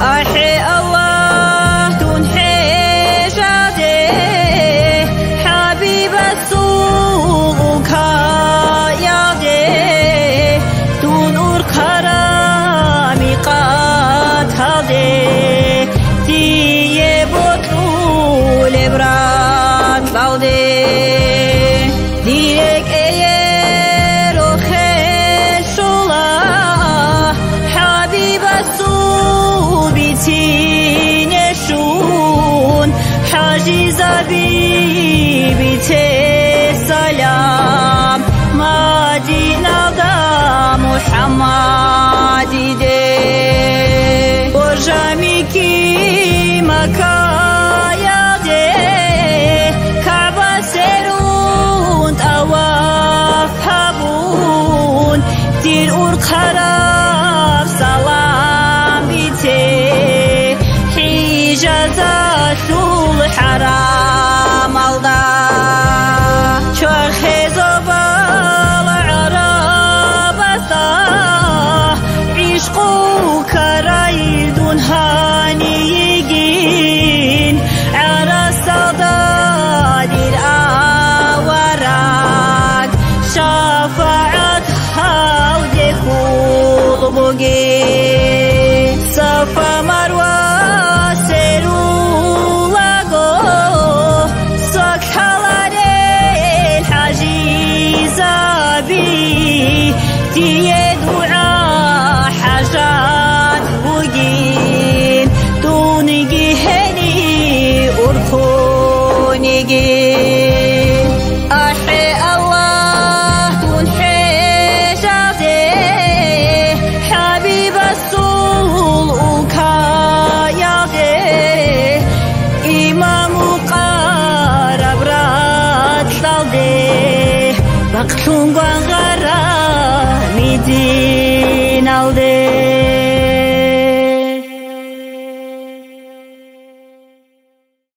أحي الله تنحي جادي حبيب السوق كايادي تنور كرامي قد هادي تيه بطول برات باودي ديرك ايرو خشولا حبيب السوق بتينشون حاجز بيبي سلام مدينة دا محمد دي برجامي كي مكايا دي كعبة سيرون أواف هبون دير أرقراب سلام بيتي حجازة الحرام الله شرخي زبال عرابة عشقو كرايدون هانيين عرس دادي الأوراق شفاعتها ودخول بقي صفا مروة تيه دعاء حاجات وجين دونجي هني أركونجي أحي الله تنحي جادي حبيب السوق كايادي إمام قارب رات لالدي بقتون غرامي دي